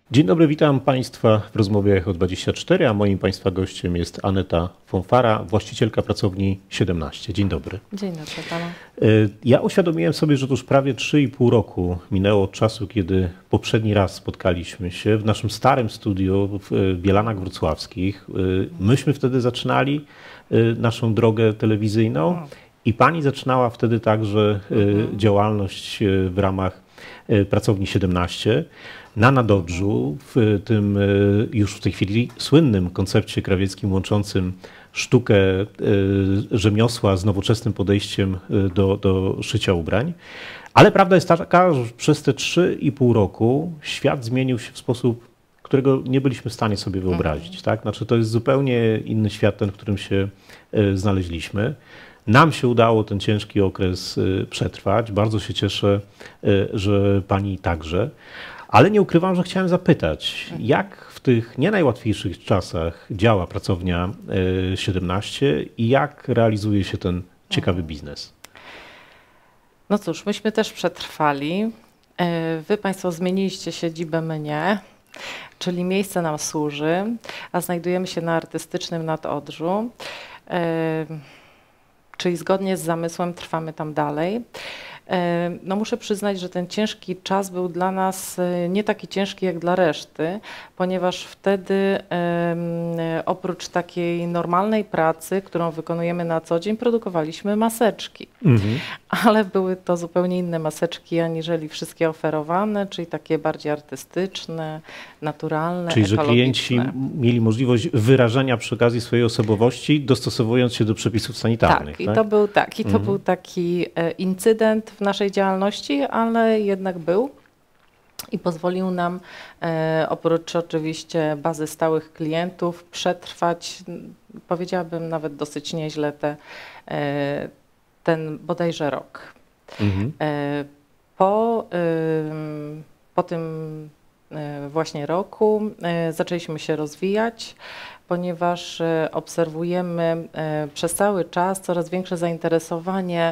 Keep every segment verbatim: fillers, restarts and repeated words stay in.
Dzień dobry, witam Państwa w rozmowie Echo dwadzieścia cztery, a moim Państwa gościem jest Aneta Fonfara, właścicielka pracowni siedemnaście. Dzień dobry. Dzień dobry Panu. Ja uświadomiłem sobie, że to już prawie trzy i pół roku minęło od czasu, kiedy poprzedni raz spotkaliśmy się w naszym starym studiu w Bielanach Wrocławskich. Myśmy wtedy zaczynali naszą drogę telewizyjną i Pani zaczynała wtedy także mhm. działalność w ramach pracowni siedemnaście. Na Nadodrzu, w tym już w tej chwili słynnym koncepcie krawieckim łączącym sztukę rzemiosła z nowoczesnym podejściem do, do szycia ubrań. Ale prawda jest taka, że przez te trzy i pół roku świat zmienił się w sposób, którego nie byliśmy w stanie sobie wyobrazić. Tak? Znaczy, to jest zupełnie inny świat, ten, w którym się znaleźliśmy. Nam się udało ten ciężki okres przetrwać. Bardzo się cieszę, że Pani także. Ale nie ukrywam, że chciałem zapytać, jak w tych nie najłatwiejszych czasach działa pracownia siedemnaście i jak realizuje się ten ciekawy biznes? No cóż, myśmy też przetrwali. Wy Państwo zmieniliście siedzibę, my nie, czyli miejsce nam służy, a znajdujemy się na Artystycznym Nadodrzu, czyli zgodnie z zamysłem trwamy tam dalej. No muszę przyznać, że ten ciężki czas był dla nas nie taki ciężki jak dla reszty, ponieważ wtedy oprócz takiej normalnej pracy, którą wykonujemy na co dzień, produkowaliśmy maseczki. Mhm. Ale były to zupełnie inne maseczki aniżeli wszystkie oferowane, czyli takie bardziej artystyczne, naturalne, czyli ekologiczne. Czyli że klienci mieli możliwość wyrażenia przy okazji swojej osobowości, dostosowując się do przepisów sanitarnych. Tak, tak? i to był, tak, i to mhm. był taki incydent w naszej działalności, ale jednak był i pozwolił nam e, oprócz oczywiście bazy stałych klientów przetrwać, powiedziałabym nawet dosyć nieźle te, e, ten bodajże rok. Mhm. E, po, e, po tym e, właśnie roku e, zaczęliśmy się rozwijać, ponieważ obserwujemy przez cały czas coraz większe zainteresowanie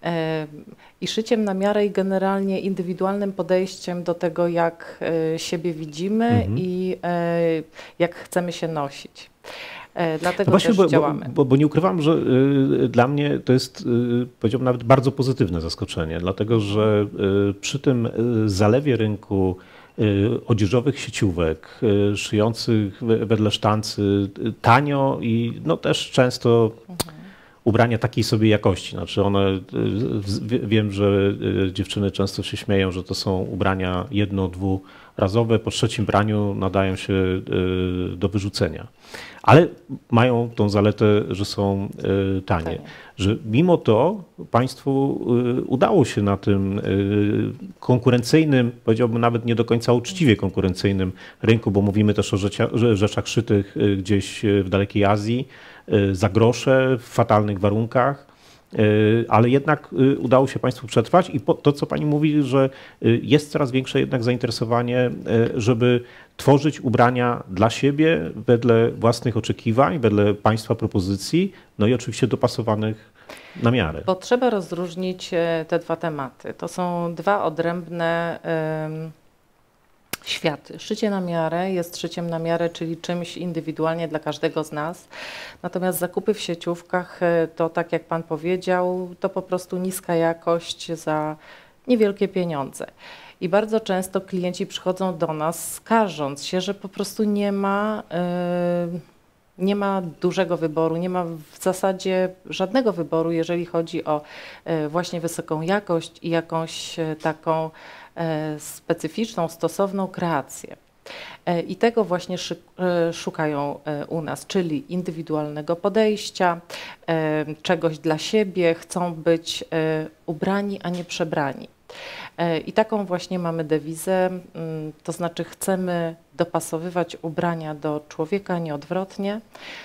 i szyciem na miarę i generalnie indywidualnym podejściem do tego, jak siebie widzimy mhm. i jak chcemy się nosić. Dlatego no właśnie, też bo, działamy. Bo, bo, bo nie ukrywam, że y, dla mnie to jest, y, powiedziałbym nawet bardzo pozytywne zaskoczenie, dlatego że y, przy tym y, zalewie rynku odzieżowych sieciówek, szyjących wedle sztancy tanio i no też często mhm. ubrania takiej sobie jakości. Znaczy one, wiem, że dziewczyny często się śmieją, że to są ubrania jedno-, dwurazowe, po trzecim praniu nadają się do wyrzucenia. Ale mają tą zaletę, że są tanie. Tanie. Że mimo to Państwu udało się na tym konkurencyjnym, powiedziałbym nawet nie do końca uczciwie konkurencyjnym rynku, bo mówimy też o rzeczach szytych gdzieś w dalekiej Azji, za grosze, w fatalnych warunkach, ale jednak udało się Państwu przetrwać i to, co Pani mówi, że jest coraz większe jednak zainteresowanie, żeby tworzyć ubrania dla siebie wedle własnych oczekiwań, wedle Państwa propozycji, no i oczywiście dopasowanych na miarę. Bo trzeba rozróżnić te dwa tematy. To są dwa odrębne um, światy. Szycie na miarę jest szyciem na miarę, czyli czymś indywidualnie dla każdego z nas. Natomiast zakupy w sieciówkach to, tak jak Pan powiedział, to po prostu niska jakość za niewielkie pieniądze. I bardzo często klienci przychodzą do nas skarżąc się, że po prostu nie ma, yy, nie ma dużego wyboru, nie ma w zasadzie żadnego wyboru, jeżeli chodzi o yy, właśnie wysoką jakość i jakąś yy, taką yy, specyficzną, stosowną kreację. Yy, I tego właśnie yy, szukają yy, u nas, czyli indywidualnego podejścia, yy, czegoś dla siebie, chcą być yy, ubrani, a nie przebrani. I taką właśnie mamy dewizę, to znaczy chcemy dopasowywać ubrania do człowieka, nie odwrotnie,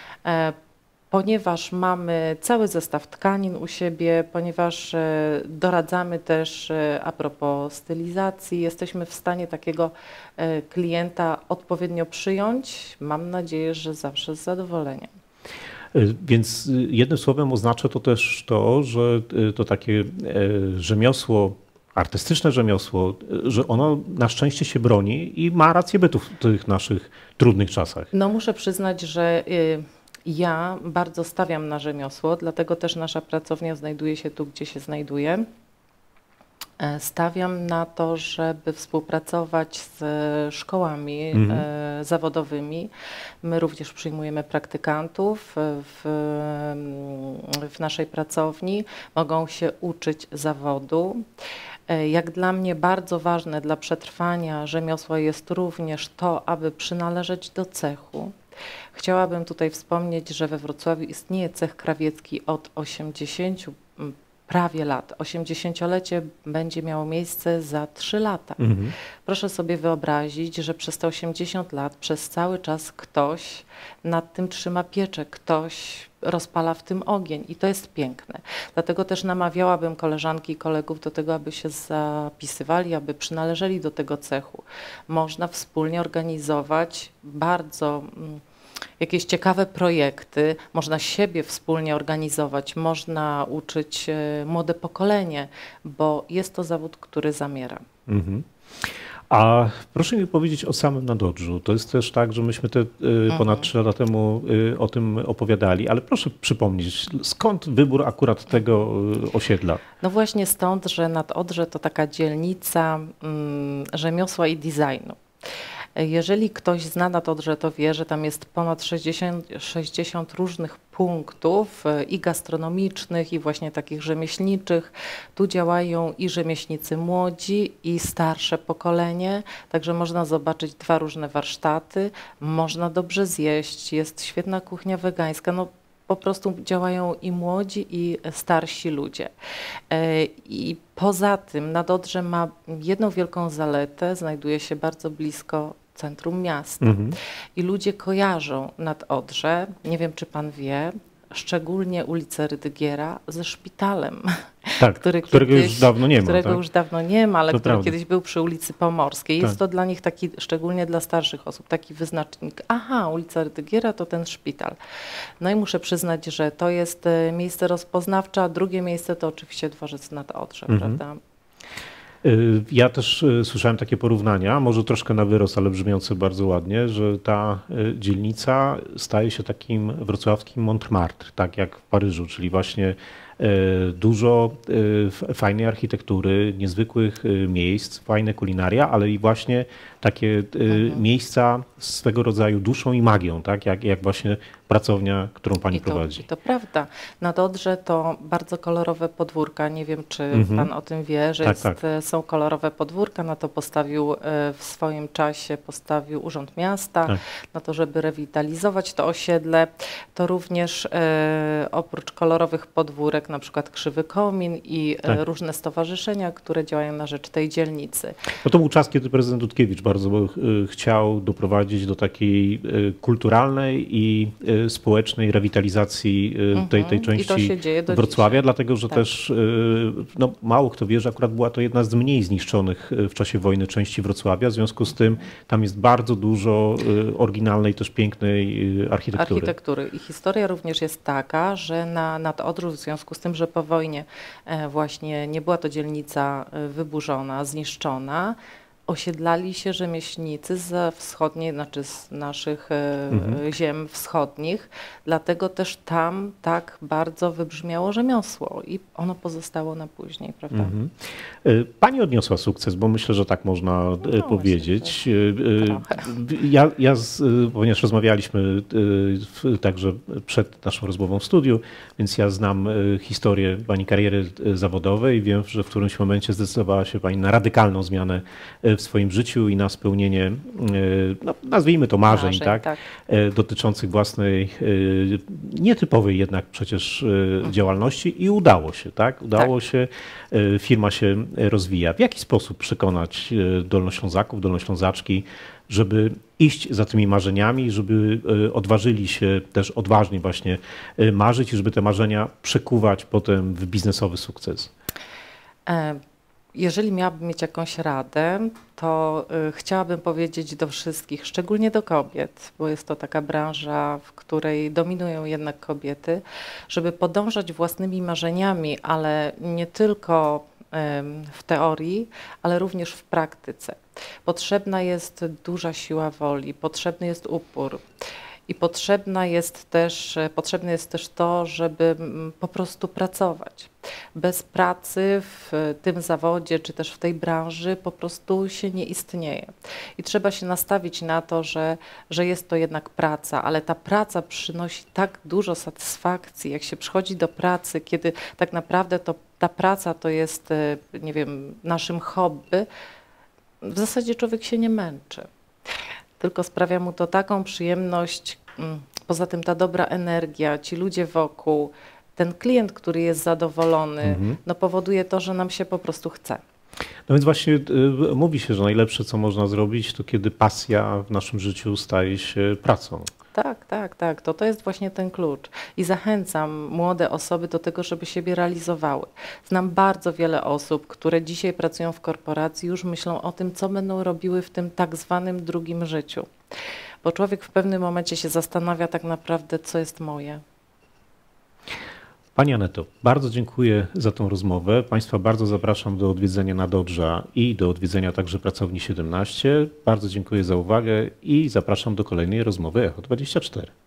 ponieważ mamy cały zestaw tkanin u siebie, ponieważ doradzamy też a propos stylizacji, jesteśmy w stanie takiego klienta odpowiednio przyjąć, mam nadzieję, że zawsze z zadowoleniem. Więc jednym słowem oznacza to też to, że to takie rzemiosło artystyczne rzemiosło, że ono na szczęście się broni i ma rację bytu w tych naszych trudnych czasach. No muszę przyznać, że y, ja bardzo stawiam na rzemiosło, dlatego też nasza pracownia znajduje się tu, gdzie się znajduje. E, Stawiam na to, żeby współpracować z szkołami Mhm. e, zawodowymi. My również przyjmujemy praktykantów w, w naszej pracowni. Mogą się uczyć zawodu. E, Jak dla mnie bardzo ważne dla przetrwania rzemiosła jest również to, aby przynależeć do cechu. Chciałabym tutaj wspomnieć, że we Wrocławiu istnieje cech krawiecki od osiemdziesięciu mm, prawie lat. osiemdziesięciolecie będzie miało miejsce za trzy lata. Mhm. Proszę sobie wyobrazić, że przez te osiemdziesiąt lat, przez cały czas ktoś nad tym trzyma pieczę, ktoś rozpala w tym ogień i to jest piękne. Dlatego też namawiałabym koleżanki i kolegów do tego, aby się zapisywali, aby przynależeli do tego cechu. Można wspólnie organizować bardzo mm, jakieś ciekawe projekty, można siebie wspólnie organizować, można uczyć e, młode pokolenie, bo jest to zawód, który zamiera. Mhm. A proszę mi powiedzieć o samym Nadodrzu. To jest też tak, że myśmy te y, ponad trzy lata temu y, o tym opowiadali, ale proszę przypomnieć, skąd wybór akurat tego y, osiedla? No właśnie stąd, że Nadodrze to taka dzielnica mm, rzemiosła i designu. Jeżeli ktoś zna Nadodrze, to wie, że tam jest ponad sześćdziesiąt, sześćdziesiąt różnych punktów e, i gastronomicznych, i właśnie takich rzemieślniczych. Tu działają i rzemieślnicy młodzi, i starsze pokolenie, także można zobaczyć dwa różne warsztaty, można dobrze zjeść, jest świetna kuchnia wegańska. No, po prostu działają i młodzi, i starsi ludzie. E, I poza tym Nadodrze ma jedną wielką zaletę, znajduje się bardzo blisko centrum miasta. Mhm. I ludzie kojarzą Nadodrze, nie wiem czy pan wie, szczególnie ulicę Rydygiera ze szpitalem, Tak, który którego kiedyś, już dawno nie ma. którego Tak? już dawno nie ma, ale To który prawda. kiedyś był przy ulicy Pomorskiej. Jest Tak. to dla nich taki, szczególnie dla starszych osób, taki wyznacznik. Aha, ulica Rydygiera to ten szpital. No i muszę przyznać, że to jest e, miejsce rozpoznawcze, a drugie miejsce to oczywiście dworzec Nadodrze, Mhm. prawda? Y, Ja też y, słyszałem takie porównania, może troszkę na wyrost, ale brzmiące bardzo ładnie, że ta y, dzielnica staje się takim wrocławskim Montmartre, tak jak w Paryżu, czyli właśnie y, dużo y, f- fajnej architektury, niezwykłych y, miejsc, fajne kulinaria, ale i właśnie takie y, Mhm. miejsca swego rodzaju duszą i magią, tak jak, jak właśnie pracownia, którą pani I to, prowadzi. I to prawda. Na Dodrze to bardzo kolorowe podwórka. Nie wiem, czy Mhm. pan o tym wie, że Tak, jest, tak. e, są kolorowe podwórka. Na to postawił e, w swoim czasie postawił Urząd Miasta, Tak. na to, żeby rewitalizować to osiedle. To również e, oprócz kolorowych podwórek, na przykład Krzywy Komin i e, Tak. różne stowarzyszenia, które działają na rzecz tej dzielnicy. No to był czas, kiedy prezydent Dudkiewicz bardzo y, chciał doprowadzić do takiej y, kulturalnej i y, społecznej rewitalizacji y, tej, tej Mhm. I to części się dzieje do Wrocławia, dzisiaj. dlatego że Tak. też y, no, mało kto wie, że akurat była to jedna z mniej zniszczonych y, w czasie wojny części Wrocławia, w związku z tym tam jest bardzo dużo y, oryginalnej, też pięknej y, architektury. Architektury. I historia również jest taka, że na Nadodrzu, w związku z tym, że po wojnie e, właśnie nie była to dzielnica e, wyburzona, zniszczona, osiedlali się rzemieślnicy ze wschodniej, znaczy z naszych e, Mhm. ziem wschodnich, dlatego też tam tak bardzo wybrzmiało rzemiosło i ono pozostało na później, prawda? Mhm. Y, Pani odniosła sukces, bo myślę, że tak można y, właśnie, powiedzieć. Y, y, trochę. Ja, ja z, y, ponieważ rozmawialiśmy y, w- także przed naszą rozmową w studiu, więc ja znam y, historię Pani kariery y, zawodowej. Wiem, że w którymś momencie zdecydowała się Pani na radykalną zmianę y, w swoim życiu i na spełnienie, y, no, nazwijmy to marzeń, Marzeń, tak? tak. e, dotyczących własnej, e, nietypowej jednak przecież e, działalności i udało się, tak? Udało się, e, firma się rozwija. W jaki sposób przekonać e, Dolnoślązaków, Dolnoślązaczki, żeby iść za tymi marzeniami, żeby e, odważyli się też odważnie właśnie e, marzyć i żeby te marzenia przekuwać potem w biznesowy sukces? E, Jeżeli miałabym mieć jakąś radę, to y, chciałabym powiedzieć do wszystkich, szczególnie do kobiet, bo jest to taka branża, w której dominują jednak kobiety, żeby podążać własnymi marzeniami, ale nie tylko w teorii, ale również w praktyce. Potrzebna jest duża siła woli, potrzebny jest upór. I potrzebna jest też, potrzebne jest też to, żeby po prostu pracować. Bez pracy w tym zawodzie, czy też w tej branży po prostu się nie istnieje. I trzeba się nastawić na to, że, że jest to jednak praca, ale ta praca przynosi tak dużo satysfakcji, jak się przychodzi do pracy, kiedy tak naprawdę to, ta praca to jest, nie wiem, naszym hobby, w zasadzie człowiek się nie męczy. Tylko sprawia mu to taką przyjemność, poza tym ta dobra energia, ci ludzie wokół, ten klient, który jest zadowolony, mhm. no powoduje to, że nam się po prostu chce. No więc właśnie y, mówi się, że najlepsze, co można zrobić, to kiedy pasja w naszym życiu staje się pracą. Tak, tak, tak. To, to jest właśnie ten klucz. I zachęcam młode osoby do tego, żeby siebie realizowały. Znam bardzo wiele osób, które dzisiaj pracują w korporacji, już myślą o tym, co będą robiły w tym tak zwanym drugim życiu. Bo człowiek w pewnym momencie się zastanawia tak naprawdę, co jest moje. Pani Aneto, bardzo dziękuję za tą rozmowę. Państwa bardzo zapraszam do odwiedzenia Nadodrza i do odwiedzenia także Pracowni siedemnaście. Bardzo dziękuję za uwagę i zapraszam do kolejnej rozmowy Echo dwadzieścia cztery.